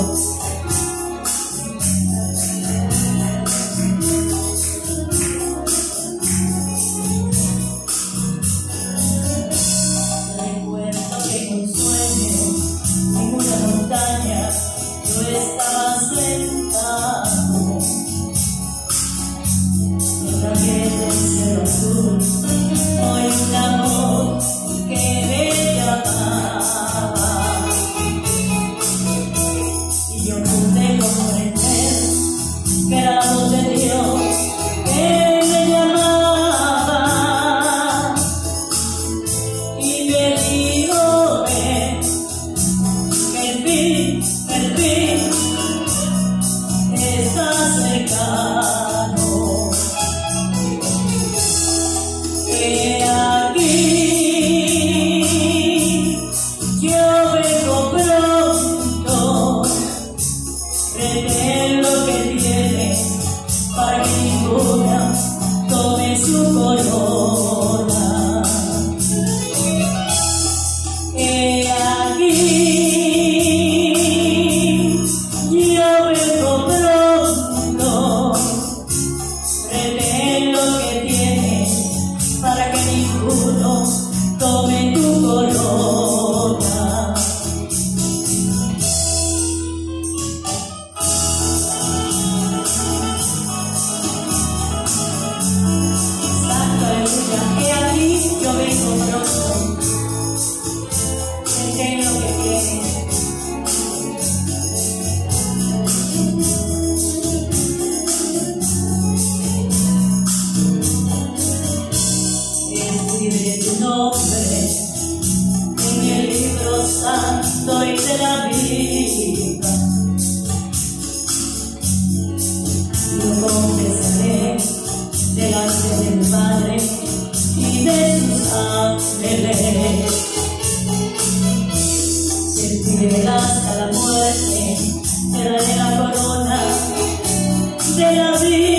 Recuerdo que en un sueño, en una montaña, yo estaba sentado en la piel del cielo azul. Oí una voz que me llamaba y yo pude comprender que era la voz de Dios que me llamaba y me dijo ven, que el fin está cercano, que aquí yo vengo pronto. Retén lo que tiene para que ninguna tome su corona. Que aquí yo vengo pronto. Retén lo que tiene para que ninguno tome tu corona. Santo aleluya, que aquí yo vengo pronto. Retén lo que tiene. Escribe tu nombre en el libro santo y de la vida. Lo confesaré delante del Padre y de sus ángeles. Si él vive hasta la muerte, te daré la corona de la vida.